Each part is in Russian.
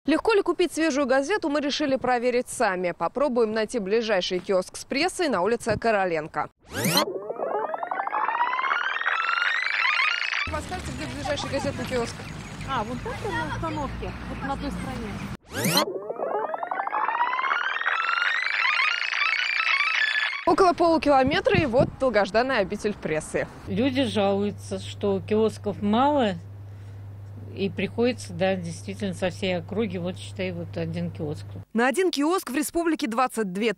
Легко ли купить свежую газету, мы решили проверить сами. Попробуем найти ближайший киоск с прессой на улице Короленко. Подскажите, где ближайший газетный киоск? Вот это на остановке, вот на той стороне. Около полукилометра, и вот долгожданная обитель прессы. Люди жалуются, что киосков мало, и приходится, да, действительно, со всей округи, вот считай, вот один киоск. На один киоск в республике 22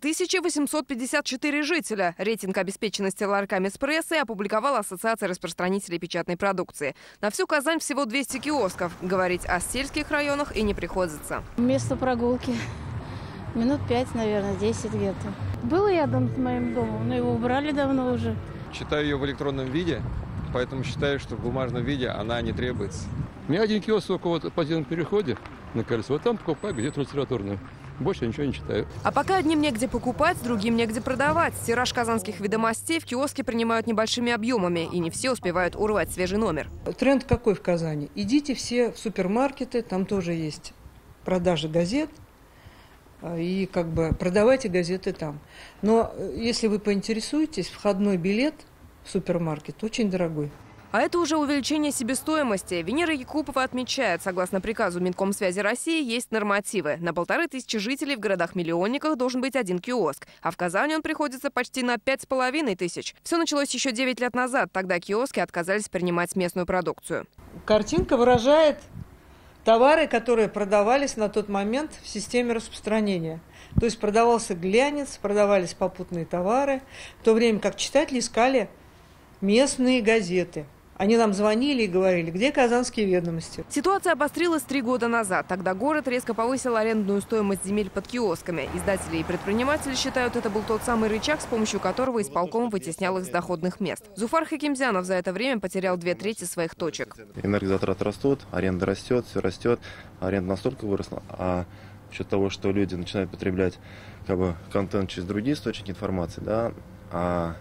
854 жителя. Рейтинг обеспеченности ларьками с прессой опубликовала Ассоциация распространителей печатной продукции. На всю Казань всего 200 киосков. Говорить о сельских районах и не приходится. Место прогулки. Минут 5, наверное, 10 где-то. Было рядом с моим домом, но его убрали давно уже. Читаю ее в электронном виде, поэтому считаю, что в бумажном виде она не требуется. У меня один киоск около подземном переходе на кольцо. Вот там покупаю газету литературную. Больше я ничего не читаю. А пока одним негде покупать, другим негде продавать. Тираж казанских ведомостей в киоске принимают небольшими объемами, и не все успевают урвать свежий номер. Тренд какой в Казани? Идите все в супермаркеты, там тоже есть продажи газет. И как бы продавайте газеты там. Но если вы поинтересуетесь, входной билет в супермаркет очень дорогой. А это уже увеличение себестоимости. Венера Якупова отмечает, согласно приказу Минкомсвязи России, есть нормативы. На 1500 жителей в городах-миллионниках должен быть один киоск. А в Казани он приходится почти на 5500. Все началось еще 9 лет назад. Тогда киоски отказались принимать местную продукцию. Картинка выражает товары, которые продавались на тот момент в системе распространения. То есть продавался глянец, продавались попутные товары, в то время как читатели искали местные газеты. Они нам звонили и говорили, где казанские ведомости. Ситуация обострилась 3 года назад. Тогда город резко повысил арендную стоимость земель под киосками. Издатели и предприниматели считают, это был тот самый рычаг, с помощью которого исполком вытеснял их с доходных мест. Зуфар Хакимзянов за это время потерял 2/3 своих точек. Энергозатраты растут, аренда растет, все растет. Аренда настолько выросла, а в счет того, что люди начинают потреблять контент через другие источники информации, да,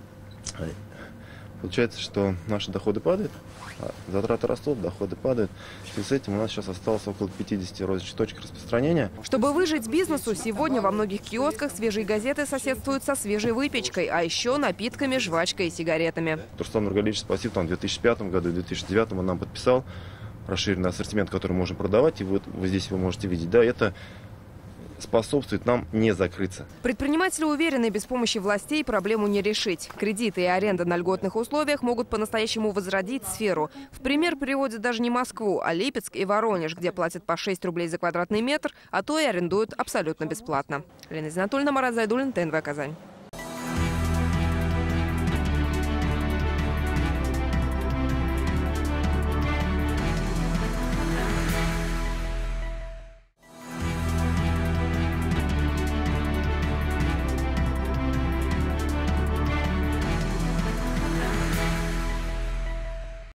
получается, что наши доходы падают, затраты растут, доходы падают. И с этим у нас сейчас осталось около 50 розничных точек распространения. Чтобы выжить бизнесу, сегодня во многих киосках свежие газеты соседствуют со свежей выпечкой, а еще напитками, жвачкой и сигаретами. Турсултан Нургалиевич, спасибо, в 2005 году и 2009 он нам подписал расширенный ассортимент, который мы можем продавать, и вот вы здесь его можете видеть. Да, это способствует нам не закрыться. Предприниматели уверены, без помощи властей проблему не решить. Кредиты и аренда на льготных условиях могут по-настоящему возродить сферу. В пример приводят даже не Москву, а Липецк и Воронеж, где платят по 6 рублей за квадратный метр, а то и арендуют абсолютно бесплатно. Лена Зинатульна, Марат Зайдуллин, ТНВ Казань.